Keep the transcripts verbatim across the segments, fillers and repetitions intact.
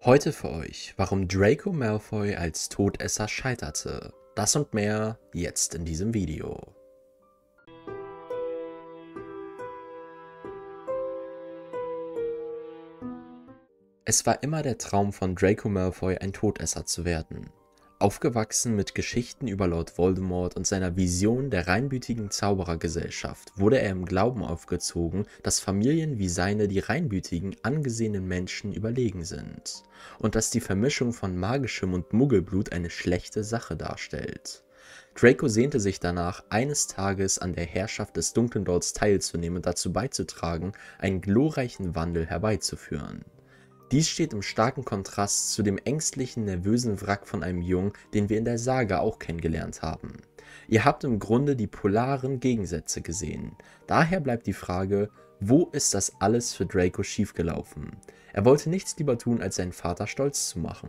Heute für euch, warum Draco Malfoy als Todesser scheiterte. Das und mehr jetzt in diesem Video. Es war immer der Traum von Draco Malfoy, ein Todesser zu werden. Aufgewachsen mit Geschichten über Lord Voldemort und seiner Vision der reinblütigen Zauberergesellschaft, wurde er im Glauben aufgezogen, dass Familien wie seine die reinblütigen, angesehenen Menschen überlegen sind und dass die Vermischung von magischem und Muggelblut eine schlechte Sache darstellt. Draco sehnte sich danach, eines Tages an der Herrschaft des Dunklen Lords teilzunehmen und dazu beizutragen, einen glorreichen Wandel herbeizuführen. Dies steht im starken Kontrast zu dem ängstlichen, nervösen Wrack von einem Jungen, den wir in der Saga auch kennengelernt haben. Ihr habt im Grunde die polaren Gegensätze gesehen. Daher bleibt die Frage, wo ist das alles für Draco schiefgelaufen? Er wollte nichts lieber tun, als seinen Vater stolz zu machen.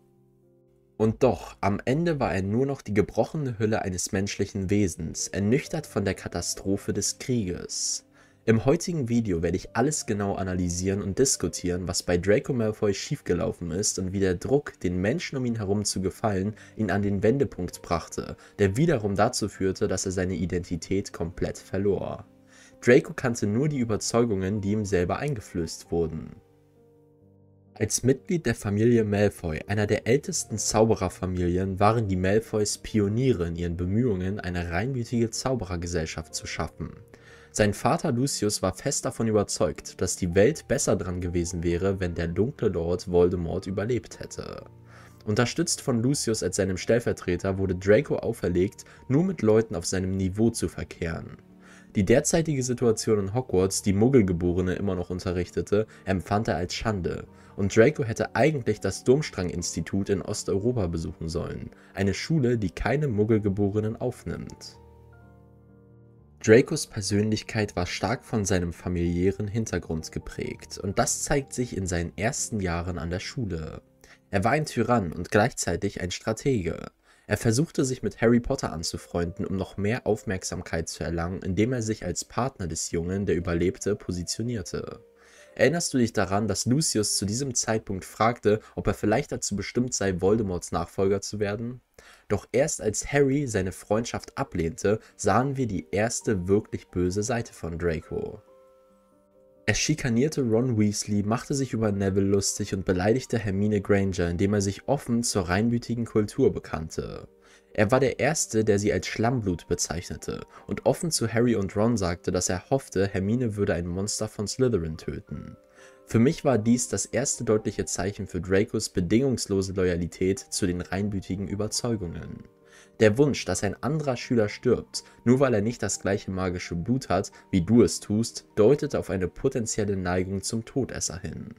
Und doch, am Ende war er nur noch die gebrochene Hülle eines menschlichen Wesens, ernüchtert von der Katastrophe des Krieges. Im heutigen Video werde ich alles genau analysieren und diskutieren, was bei Draco Malfoy schiefgelaufen ist und wie der Druck, den Menschen um ihn herum zu gefallen, ihn an den Wendepunkt brachte, der wiederum dazu führte, dass er seine Identität komplett verlor. Draco kannte nur die Überzeugungen, die ihm selber eingeflößt wurden. Als Mitglied der Familie Malfoy, einer der ältesten Zaubererfamilien, waren die Malfoys Pioniere in ihren Bemühungen, eine reinblütige Zauberergesellschaft zu schaffen. Sein Vater Lucius war fest davon überzeugt, dass die Welt besser dran gewesen wäre, wenn der dunkle Lord Voldemort überlebt hätte. Unterstützt von Lucius als seinem Stellvertreter wurde Draco auferlegt, nur mit Leuten auf seinem Niveau zu verkehren. Die derzeitige Situation in Hogwarts, die Muggelgeborene immer noch unterrichtete, empfand er als Schande, und Draco hätte eigentlich das Durmstrang-Institut in Osteuropa besuchen sollen, eine Schule, die keine Muggelgeborenen aufnimmt. Dracos Persönlichkeit war stark von seinem familiären Hintergrund geprägt, und das zeigt sich in seinen ersten Jahren an der Schule. Er war ein Tyrann und gleichzeitig ein Stratege. Er versuchte sich mit Harry Potter anzufreunden, um noch mehr Aufmerksamkeit zu erlangen, indem er sich als Partner des Jungen, der überlebte, positionierte. Erinnerst du dich daran, dass Lucius zu diesem Zeitpunkt fragte, ob er vielleicht dazu bestimmt sei, Voldemorts Nachfolger zu werden? Doch erst als Harry seine Freundschaft ablehnte, sahen wir die erste wirklich böse Seite von Draco. Er schikanierte Ron Weasley, machte sich über Neville lustig und beleidigte Hermine Granger, indem er sich offen zur reinblütigen Kultur bekannte. Er war der Erste, der sie als Schlammblut bezeichnete und offen zu Harry und Ron sagte, dass er hoffte, Hermine würde ein Monster von Slytherin töten. Für mich war dies das erste deutliche Zeichen für Dracos bedingungslose Loyalität zu den reinblütigen Überzeugungen. Der Wunsch, dass ein anderer Schüler stirbt, nur weil er nicht das gleiche magische Blut hat, wie du es tust, deutet auf eine potenzielle Neigung zum Todesser hin.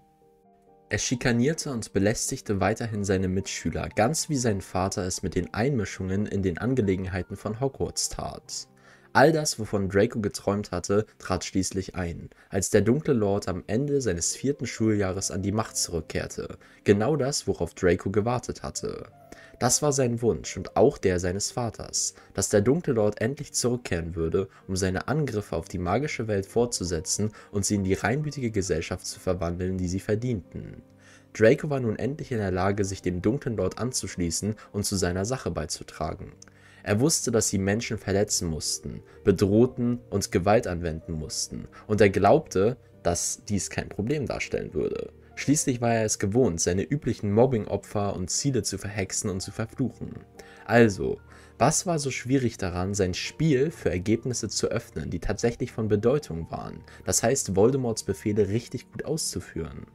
Er schikanierte und belästigte weiterhin seine Mitschüler, ganz wie sein Vater es mit den Einmischungen in den Angelegenheiten von Hogwarts tat. All das, wovon Draco geträumt hatte, trat schließlich ein, als der dunkle Lord am Ende seines vierten Schuljahres an die Macht zurückkehrte, genau das, worauf Draco gewartet hatte. Das war sein Wunsch und auch der seines Vaters, dass der dunkle Lord endlich zurückkehren würde, um seine Angriffe auf die magische Welt fortzusetzen und sie in die reinblütige Gesellschaft zu verwandeln, die sie verdienten. Draco war nun endlich in der Lage, sich dem dunklen Lord anzuschließen und zu seiner Sache beizutragen. Er wusste, dass sie Menschen verletzen mussten, bedrohten und Gewalt anwenden mussten, und er glaubte, dass dies kein Problem darstellen würde. Schließlich war er es gewohnt, seine üblichen Mobbing-Opfer und Ziele zu verhexen und zu verfluchen. Also, was war so schwierig daran, sein Spiel für Ergebnisse zu öffnen, die tatsächlich von Bedeutung waren, das heißt Voldemorts Befehle richtig gut auszuführen?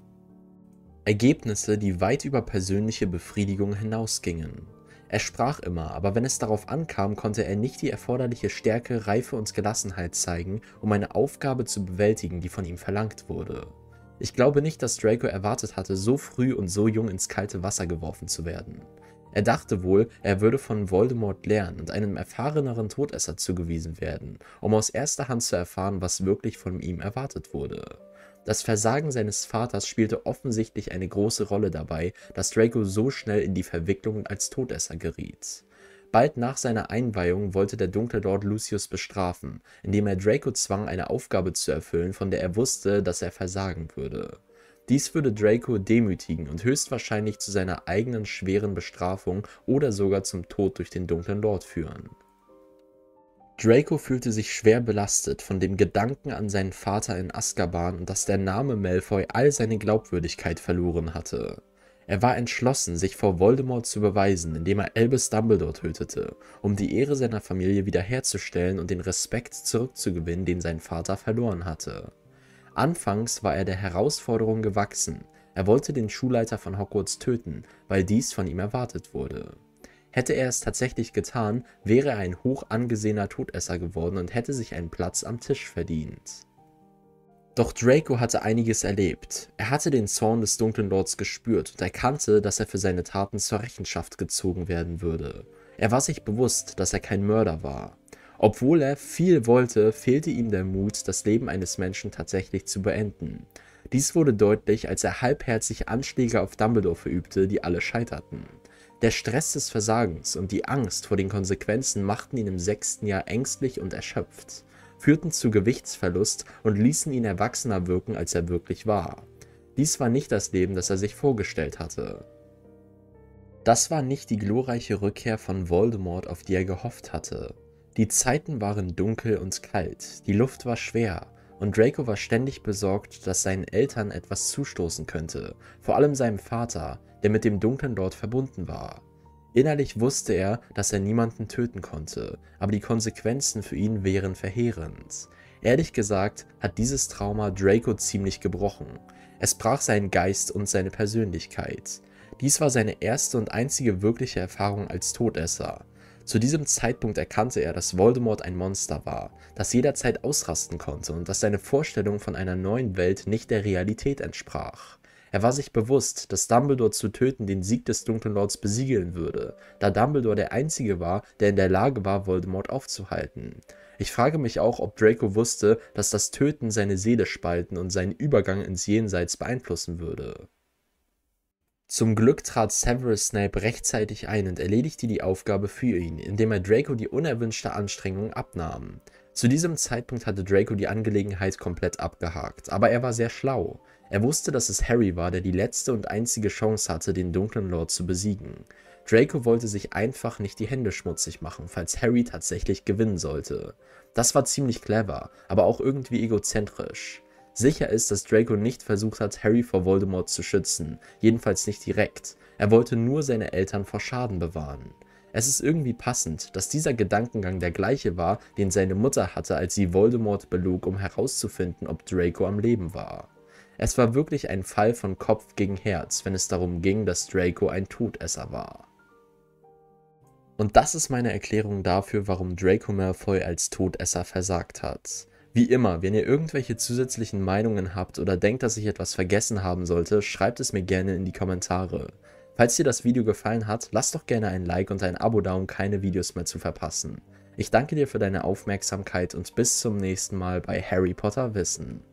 Ergebnisse, die weit über persönliche Befriedigung hinausgingen. Er sprach immer, aber wenn es darauf ankam, konnte er nicht die erforderliche Stärke, Reife und Gelassenheit zeigen, um eine Aufgabe zu bewältigen, die von ihm verlangt wurde. Ich glaube nicht, dass Draco erwartet hatte, so früh und so jung ins kalte Wasser geworfen zu werden. Er dachte wohl, er würde von Voldemort lernen und einem erfahreneren Todesser zugewiesen werden, um aus erster Hand zu erfahren, was wirklich von ihm erwartet wurde. Das Versagen seines Vaters spielte offensichtlich eine große Rolle dabei, dass Draco so schnell in die Verwicklung als Todesser geriet. Bald nach seiner Einweihung wollte der dunkle Lord Lucius bestrafen, indem er Draco zwang, eine Aufgabe zu erfüllen, von der er wusste, dass er versagen würde. Dies würde Draco demütigen und höchstwahrscheinlich zu seiner eigenen schweren Bestrafung oder sogar zum Tod durch den dunklen Lord führen. Draco fühlte sich schwer belastet von dem Gedanken an seinen Vater in Azkaban und dass der Name Malfoy all seine Glaubwürdigkeit verloren hatte. Er war entschlossen, sich vor Voldemort zu beweisen, indem er Albus Dumbledore tötete, um die Ehre seiner Familie wiederherzustellen und den Respekt zurückzugewinnen, den sein Vater verloren hatte. Anfangs war er der Herausforderung gewachsen. Er wollte den Schulleiter von Hogwarts töten, weil dies von ihm erwartet wurde. Hätte er es tatsächlich getan, wäre er ein hoch angesehener Todesser geworden und hätte sich einen Platz am Tisch verdient. Doch Draco hatte einiges erlebt. Er hatte den Zorn des dunklen Lords gespürt und erkannte, dass er für seine Taten zur Rechenschaft gezogen werden würde. Er war sich bewusst, dass er kein Mörder war. Obwohl er viel wollte, fehlte ihm der Mut, das Leben eines Menschen tatsächlich zu beenden. Dies wurde deutlich, als er halbherzig Anschläge auf Dumbledore verübte, die alle scheiterten. Der Stress des Versagens und die Angst vor den Konsequenzen machten ihn im sechsten Jahr ängstlich und erschöpft, führten zu Gewichtsverlust und ließen ihn erwachsener wirken, als er wirklich war. Dies war nicht das Leben, das er sich vorgestellt hatte. Das war nicht die glorreiche Rückkehr von Voldemort, auf die er gehofft hatte. Die Zeiten waren dunkel und kalt, die Luft war schwer, und Draco war ständig besorgt, dass seinen Eltern etwas zustoßen könnte, vor allem seinem Vater, der mit dem dunklen Lord verbunden war. Innerlich wusste er, dass er niemanden töten konnte, aber die Konsequenzen für ihn wären verheerend. Ehrlich gesagt hat dieses Trauma Draco ziemlich gebrochen. Es brach seinen Geist und seine Persönlichkeit. Dies war seine erste und einzige wirkliche Erfahrung als Todesser. Zu diesem Zeitpunkt erkannte er, dass Voldemort ein Monster war, das jederzeit ausrasten konnte und dass seine Vorstellung von einer neuen Welt nicht der Realität entsprach. Er war sich bewusst, dass Dumbledore zu töten den Sieg des dunklen Lords besiegeln würde, da Dumbledore der Einzige war, der in der Lage war, Voldemort aufzuhalten. Ich frage mich auch, ob Draco wusste, dass das Töten seine Seele spalten und seinen Übergang ins Jenseits beeinflussen würde. Zum Glück trat Severus Snape rechtzeitig ein und erledigte die Aufgabe für ihn, indem er Draco die unerwünschte Anstrengung abnahm. Zu diesem Zeitpunkt hatte Draco die Angelegenheit komplett abgehakt, aber er war sehr schlau. Er wusste, dass es Harry war, der die letzte und einzige Chance hatte, den dunklen Lord zu besiegen. Draco wollte sich einfach nicht die Hände schmutzig machen, falls Harry tatsächlich gewinnen sollte. Das war ziemlich clever, aber auch irgendwie egozentrisch. Sicher ist, dass Draco nicht versucht hat, Harry vor Voldemort zu schützen, jedenfalls nicht direkt. Er wollte nur seine Eltern vor Schaden bewahren. Es ist irgendwie passend, dass dieser Gedankengang der gleiche war, den seine Mutter hatte, als sie Voldemort belog, um herauszufinden, ob Draco am Leben war. Es war wirklich ein Fall von Kopf gegen Herz, wenn es darum ging, dass Draco ein Todesser war. Und das ist meine Erklärung dafür, warum Draco Malfoy als Todesser versagt hat. Wie immer, wenn ihr irgendwelche zusätzlichen Meinungen habt oder denkt, dass ich etwas vergessen haben sollte, schreibt es mir gerne in die Kommentare. Falls dir das Video gefallen hat, lasst doch gerne ein Like und ein Abo da, um keine Videos mehr zu verpassen. Ich danke dir für deine Aufmerksamkeit und bis zum nächsten Mal bei Harry Potter Wissen.